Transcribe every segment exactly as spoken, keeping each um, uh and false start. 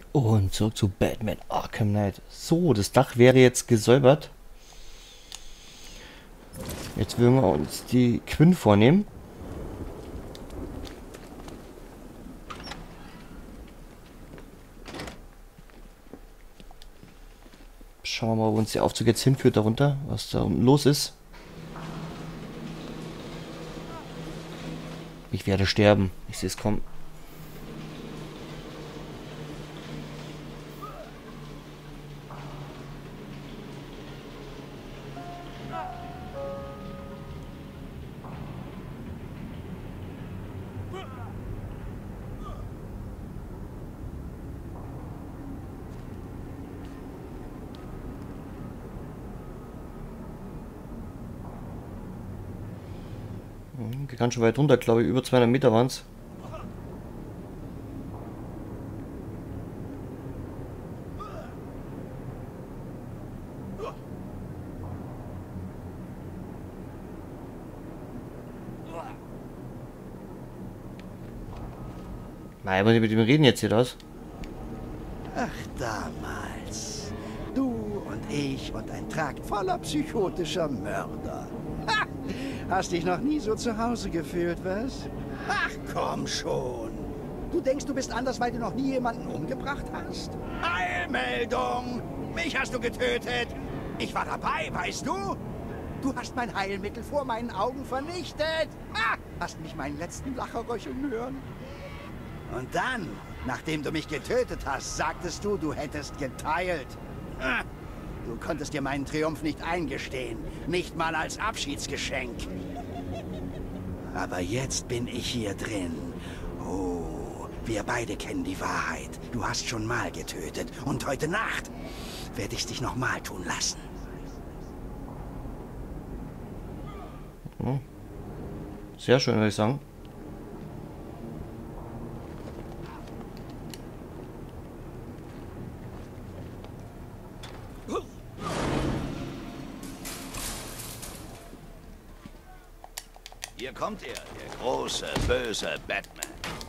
Und zurück zu Batman Arkham Knight. So, das Dach wäre jetzt gesäubert. Jetzt würden wir uns die Quinn vornehmen. Schauen wir mal, wo uns der Aufzug jetzt hinführt darunter, was da unten los ist. Ich werde sterben. Ich sehe es kommen. Geht ganz schön weit runter, glaube ich. Über zweihundert Meter waren es. Nein, aber mit dem reden jetzt hier das. Ach, damals. Du und ich und ein Trakt voller psychotischer Mörder. Ha! Hast dich noch nie so zu Hause gefühlt, was? Ach, komm schon. Du denkst, du bist anders, weil du noch nie jemanden umgebracht hast? Heilmeldung! Mich hast du getötet! Ich war dabei, weißt du? Du hast mein Heilmittel vor meinen Augen vernichtet! Ha! Hast mich meinen letzten Lacher röcheln hören? Und dann, nachdem du mich getötet hast, sagtest du, du hättest geteilt. Ha! Du konntest dir meinen Triumph nicht eingestehen, nicht mal als Abschiedsgeschenk. Aber jetzt bin ich hier drin. Oh, wir beide kennen die Wahrheit. Du hast schon mal getötet und heute Nacht werde ich es dich noch mal tun lassen. Sehr schön, würde ich sagen. Hier kommt er, der große, böse Batman.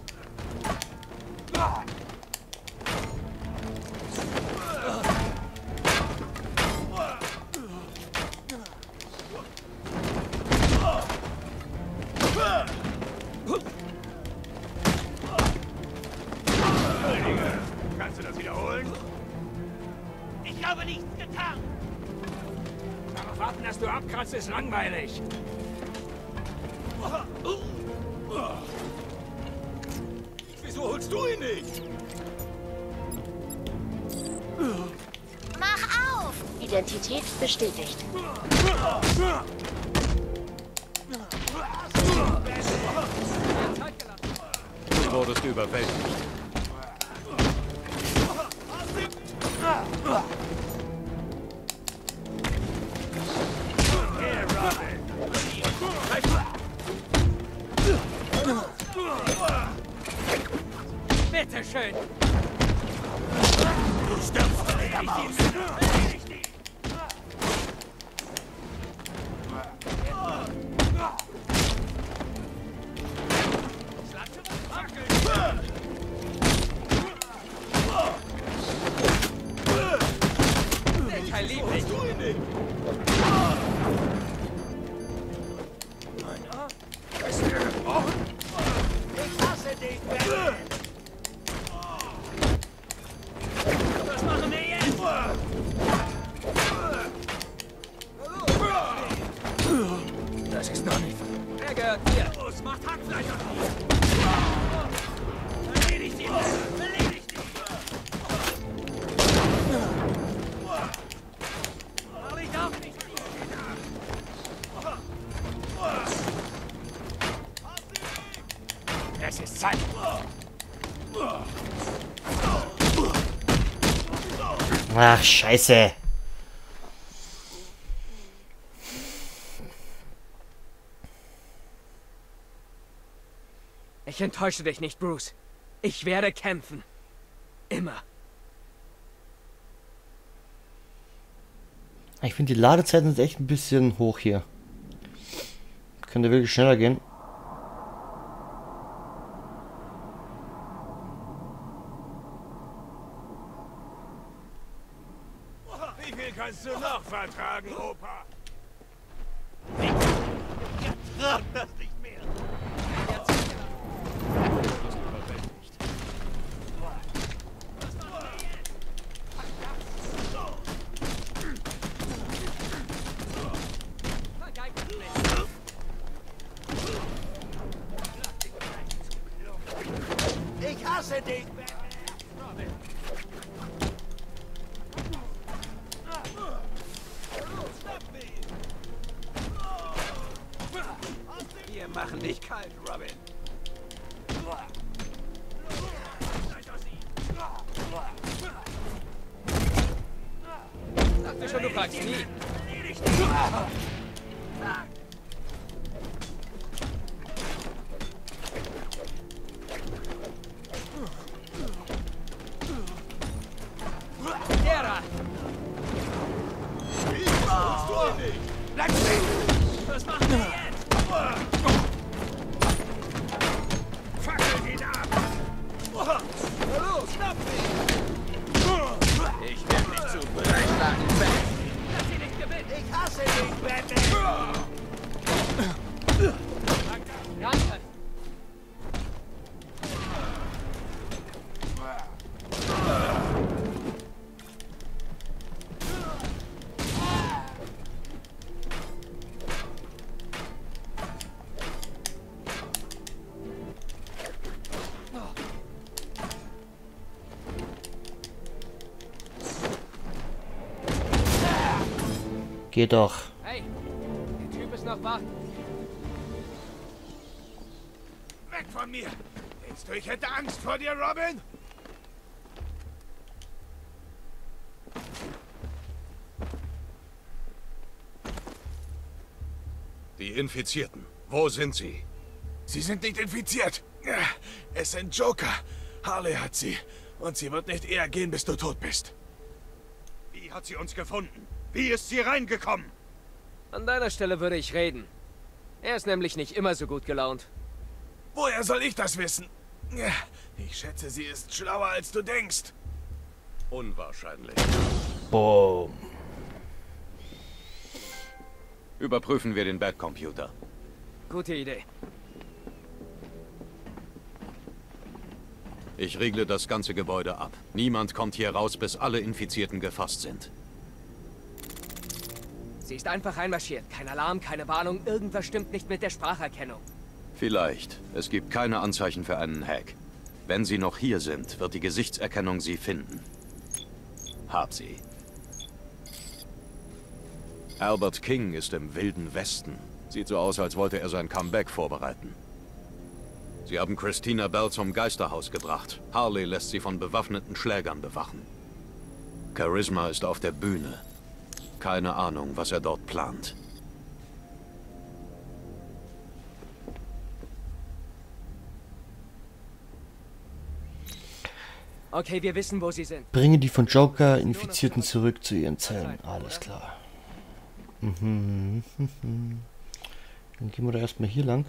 Kannst du das wiederholen? Ich habe nichts getan. Darauf warten, dass du abkratzt, ist langweilig. Wieso holst du ihn nicht? Mach auf! Identität bestätigt. Du wurdest überwältigt. Bitte schön. Du stirbst von der Maus. Kein Liebling. Ist dir gebrochen? Ich hasse dich, Batman. Was machen wir jetzt? Das ist noch nicht. Wer gehört dir? Los, macht Hackfleisch auf die. Erledigt ihn. Erledigt ihn. Mach dich auf nicht. Es ist Zeit. Ach, scheiße. Ich enttäusche dich nicht, Bruce. Ich werde kämpfen. Immer. Ich finde, die Ladezeiten sind echt ein bisschen hoch hier. Könnte wirklich schneller gehen. Wie viel kannst du noch vertragen, Opa? Ich trag das nicht mehr. Ich hasse dich! Wir machen dich kalt, Robin. Dachte schon, du fragst nie. Der da! Bleib stehen! Was machen wir jetzt? Fackelt ihn ab! Los, schnapp ihn! Ich werde dich zu breitschlagen, Batman. Lass sie nicht gewinnen! Ich hasse dich, Batman! Danke! Geht doch. Hey, der Typ ist noch wach. Weg von mir! Denkst du, ich hätte Angst vor dir, Robin? Die Infizierten. Wo sind sie? Sie sind nicht infiziert. Es sind Joker. Harley hat sie. Und sie wird nicht eher gehen, bis du tot bist. Wie hat sie uns gefunden? Wie ist sie reingekommen? An deiner Stelle würde ich reden. Er ist nämlich nicht immer so gut gelaunt. Woher soll ich das wissen? Ich schätze, sie ist schlauer, als du denkst. Unwahrscheinlich. Boom. Überprüfen wir den Batcomputer. Gute Idee. Ich regle das ganze Gebäude ab. Niemand kommt hier raus, bis alle Infizierten gefasst sind. Sie ist einfach reinmarschiert. Kein Alarm, keine Warnung. Irgendwas stimmt nicht mit der Spracherkennung. Vielleicht. Es gibt keine Anzeichen für einen Hack. Wenn sie noch hier sind, wird die Gesichtserkennung sie finden. Hab sie. Albert King ist im Wilden Westen. Sieht so aus, als wollte er sein Comeback vorbereiten. Sie haben Christina Bell zum Geisterhaus gebracht. Harley lässt sie von bewaffneten Schlägern bewachen. Charisma ist auf der Bühne. Keine Ahnung, was er dort plant. Okay, wir wissen, wo sie sind. Bringe die von Joker Infizierten zurück zu ihren Zellen. Alles klar. Mhm. Mhm. Dann gehen wir da erstmal hier lang.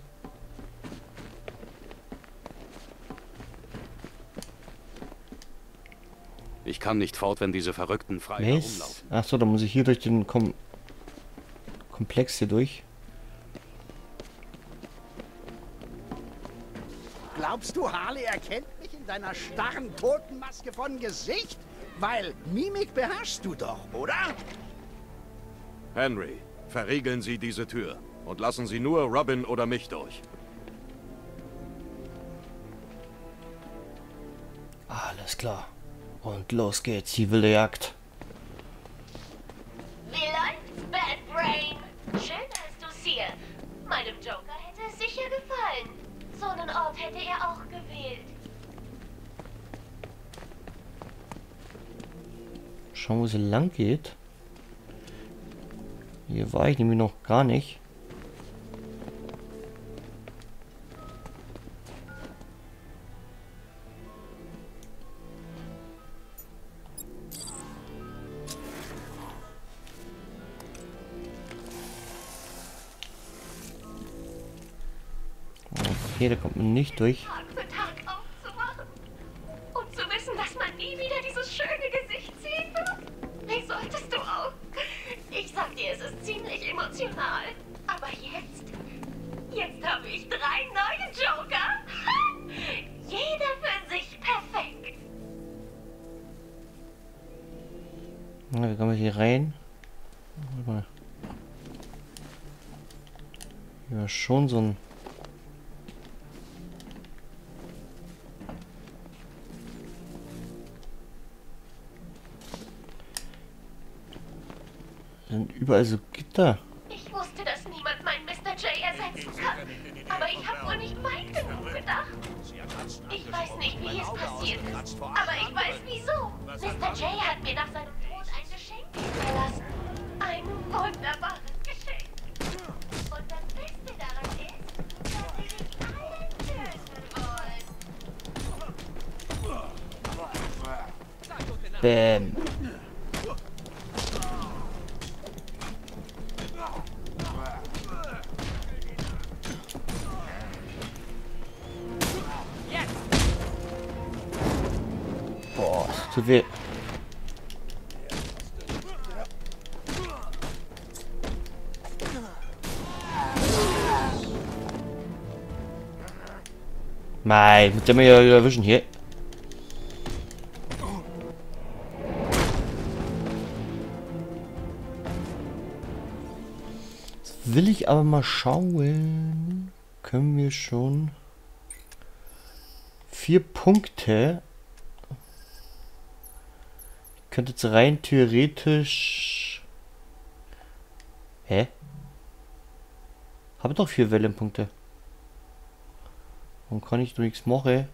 Ich kann nicht fort, wenn diese Verrückten frei herumlaufen. Achso, da muss ich hier durch den Kom Komplex hier durch. Glaubst du, Harley erkennt mich in deiner starren Totenmaske von Gesicht? Weil Mimik beherrschst du doch, oder? Henry, verriegeln Sie diese Tür und lassen Sie nur Robin oder mich durch. Alles klar. Und los geht's, die wilde Jagd. Wie läuft's, Bad Brain? Schön hast du's hier. Meinem Joker hätte es sicher gefallen. So einen Ort hätte er auch gewählt. Schauen, wo sie lang geht. Hier war ich nämlich noch gar nicht. Okay, da kommt man nicht durch. Tag für Tag aufzuwachen. Und zu wissen, dass man nie wieder dieses schöne Gesicht sehen wird. Wie solltest du ist ziemlich emotional. Aber jetzt, jetzt habe ich drei neue Joker. Jeder für sich perfekt. Na, wie kommen wir hier rein? Warte mal. Ja, schon so ein... Sind überall so Gitter. Ich wusste, dass niemand meinen Mister J ersetzen kann. Aber ich habe wohl nicht weit genug gedacht. Ich weiß nicht, wie es passiert ist. Aber ich weiß wieso. Mister J hat mir nach seinem Tod ein Geschenk hinterlassen. Ein wunderbares Geschenk. Und das Beste daran ist, dass sie dich alle töten wollen. Bäm. Boah, das tut weh. Mei, mit dem wir ja erwischen hier. Jetzt will ich aber mal schauen. Können wir schon vier Punkte. Ich könnte jetzt rein theoretisch. Hä? Habe doch vier Wellenpunkte. Warum kann ich doch nichts machen?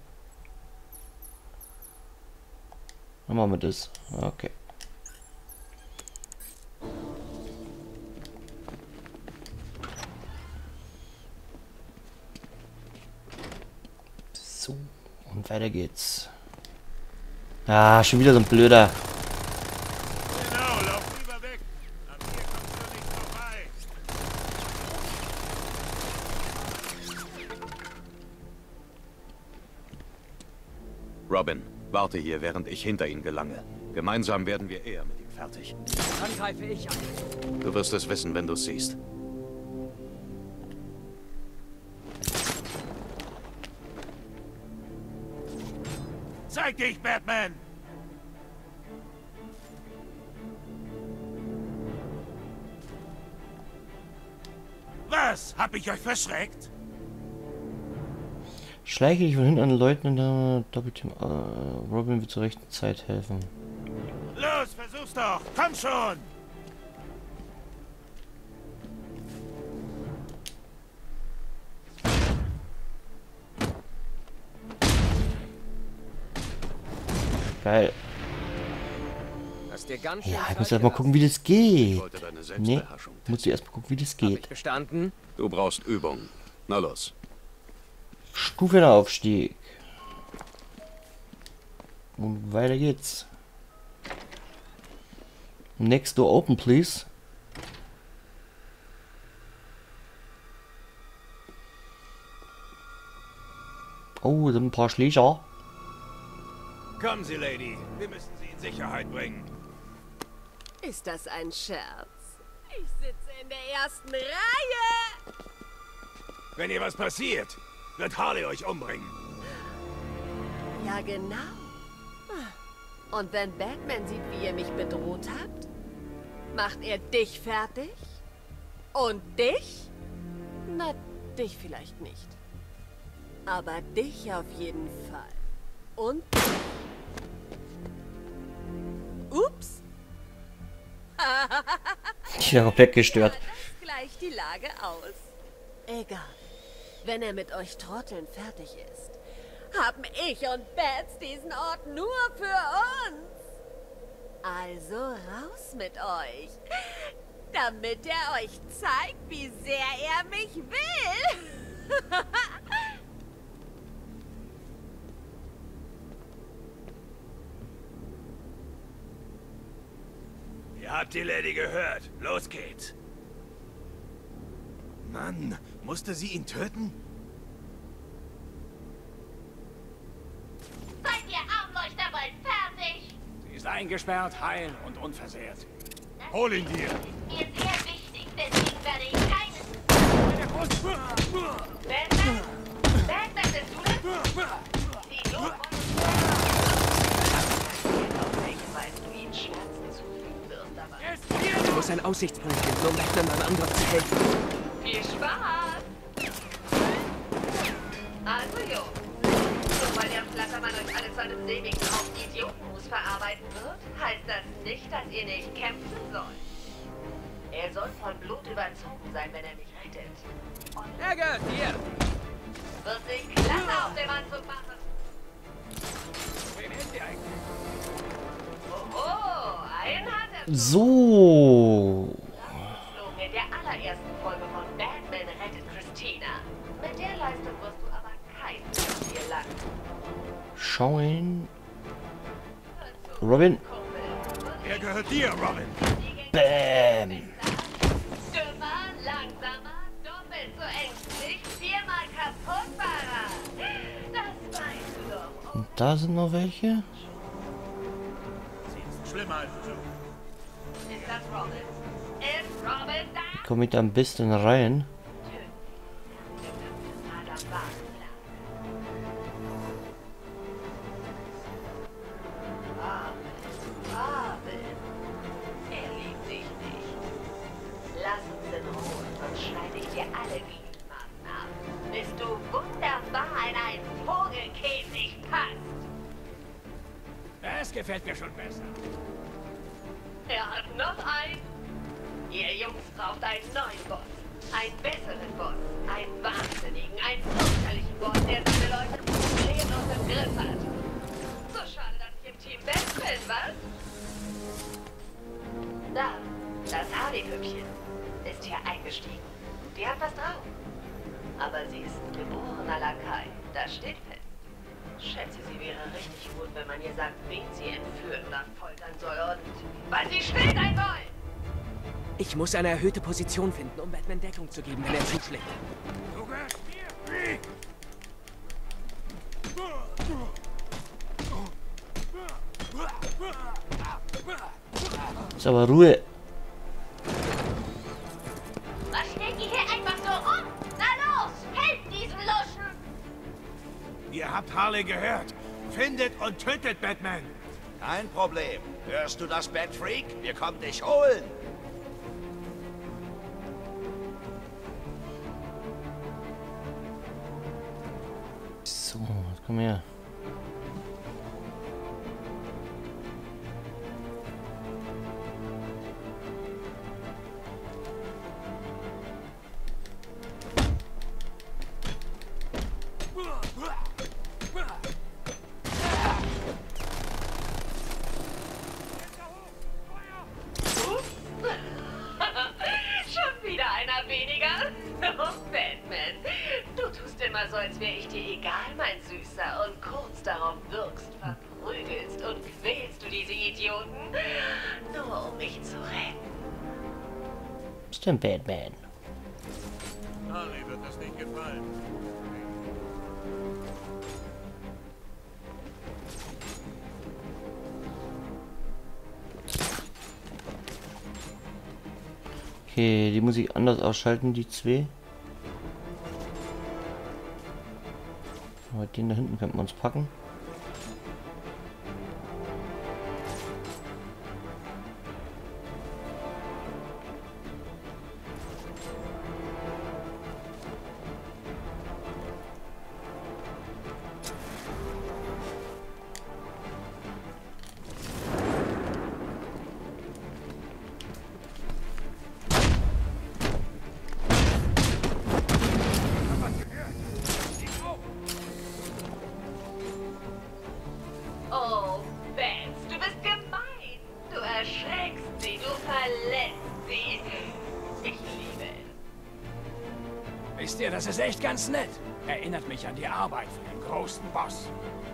Dann machen wir das. Okay. So, und weiter geht's. Ah, schon wieder so ein blöder. Genau, lauf lieber weg. An mir kommst du nicht vorbei. Robin, warte hier, während ich hinter ihn gelange. Gemeinsam werden wir eher mit ihm fertig. Dann greife ich an. Du wirst es wissen, wenn du es siehst. Zeig dich, Batman! Was? Hab ich euch verschreckt? Schleiche dich von hinten an Leuten in der Doppelteam. Äh, Robin wird zur rechten Zeit helfen. Los, versuch's doch! Komm schon! Geil. Hast dir ganz schön Ja, ich Zeit muss erst mal gucken, wie das Ich geht. wollte deine Nee, Selbstbeherrschung muss ich erst mal gucken, wie das Hab ich geht. bestanden? Du brauchst Übung. Na los. Stufenaufstieg. Und weiter geht's. Next door open, please. Oh, sind ein paar Schläger. Kommen Sie, Lady. Wir müssen Sie in Sicherheit bringen. Ist das ein Scherz? Ich sitze in der ersten Reihe. Wenn ihr was passiert, wird Harley euch umbringen. Ja, genau. Und wenn Batman sieht, wie ihr mich bedroht habt, macht er dich fertig? Und dich? Na, dich vielleicht nicht. Aber dich auf jeden Fall. Und... Ups. Ich bin komplett gestört. Ja, das gleicht die Lage aus. Egal. Wenn er mit euch Trotteln fertig ist, haben ich und Bats diesen Ort nur für uns. Also raus mit euch, damit er euch zeigt, wie sehr er mich will. Ihr habt die Lady gehört. Los geht's. Mann, musste sie ihn töten? Seid ihr Armleuchter bald fertig? Sie ist eingesperrt, heil und unversehrt. Hol ihn dir. Mir sehr wichtig. Batman? Batman, bist du das? Die Not auf welche Weise du ihnen Schmerzen zufügen wirst, aber... Ich muss einen Aussichtspunkt finden, um Batman beim Angriff zu helfen. Viel Spaß! Also, Jo. Nur weil der Flattermann euch alle zu einem sämigen Haufen Idiotenmus verarbeiten wird, heißt das nicht, dass ihr nicht kämpfen sollt. Er soll von Blut überzogen sein, wenn er mich rettet. Und Er gehört dir! wird sich klasse auf dem Anzug machen. Wen hält ihr eigentlich? Oh, einen hat er. So. Geflogen in der allerersten Folge von Batman rettet Christina. Mit der Leistung wirst du aber kein Ziel lang. Schauen. Robin. Er gehört dir, Robin. Bam. Dümmer, langsamer, doppelt so ängstlich, viermal kaputtbarer. Das weißt du doch. Und da sind noch welche. Schlimmer als du. Ist das Robin? Ist Robin da? Komme ich da ein bisschen rein. Er liebt dich nicht. Lass uns in Ruhe, sonst schneide ich dir alle Gliedmaßen ab, bis du wunderbar in einen Vogelkäfig passt. Das gefällt mir schon besser. Er hat noch einen. Ihr Jungs braucht einen neuen Boss. Einen besseren Boss. Einen wahnsinnigen, einen fürchterlichen Boss, der seine Leute problemlos im Griff hat. So schade, dass ich im Team Best bin, was? Da, das Harley-Püppchen ist hier eingestiegen. Die hat was drauf. Aber sie ist ein geborener Lakai. Das steht fest. Schätze, sie wäre richtig gut, wenn man ihr sagt, wen sie entführen oder foltern soll und wann sie still sein soll. Ich muss eine erhöhte Position finden, um Batman Deckung zu geben, wenn er zuschlägt. Du gehörst mir. Ist aber Ruhe. Was steht ihr hier einfach so rum? Na los, helft diesen Luschen! Ihr habt Harley gehört. Findet und tötet Batman. Kein Problem. Hörst du das, Batfreak? Wir kommen dich holen. So, komm her. Schon wieder einer weniger? Oh, Batman. Du tust immer so, als wäre ich dir egal, mein Süßer. Und kurz darauf wirkst, verprügelst und quälst du diese Idioten. Nur um mich zu retten. Ist denn Batman? Harley wird das nicht gefallen. Okay, die muss ich anders ausschalten, die zwei. Aber den da hinten könnten wir uns packen. Oh, Bats, du bist gemein. Du erschreckst sie, du verletzt sie. Ich liebe es. Wisst ihr, das ist echt ganz nett. Erinnert mich an die Arbeit für den großen Boss.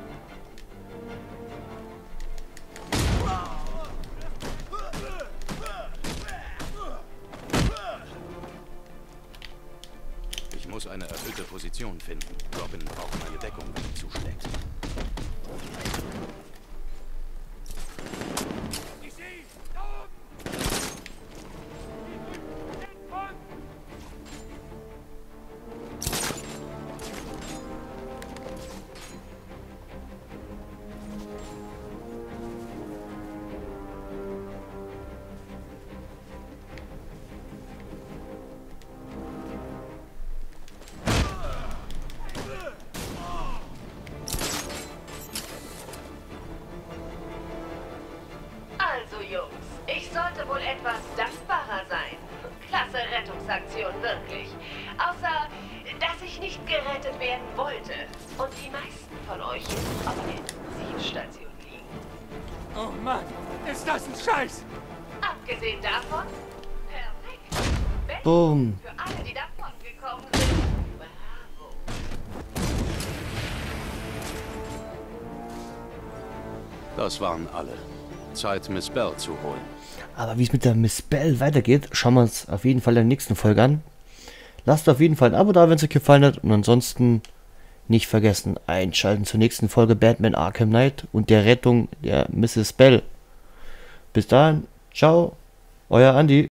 Ich muss eine erhöhte Position finden. Robin braucht meine Deckung, wenn er zuschlägt. wohl etwas dankbarer sein. Klasse Rettungsaktion, wirklich. Außer, dass ich nicht gerettet werden wollte. Und die meisten von euch jetzt auf der Intensivstation liegen. Oh Mann, ist das ein Scheiß! Abgesehen davon, perfekt. Besten Boom. für alle, die davon gekommen sind. Bravo. Das waren alle. Zeit, Miss Bell zu holen. Aber wie es mit der Miss Bell weitergeht, schauen wir uns auf jeden Fall in der nächsten Folge an. Lasst auf jeden Fall ein Abo da, wenn es euch gefallen hat. Und ansonsten nicht vergessen, einschalten zur nächsten Folge Batman Arkham Knight und der Rettung der Misses Bell. Bis dahin, ciao, euer Andi.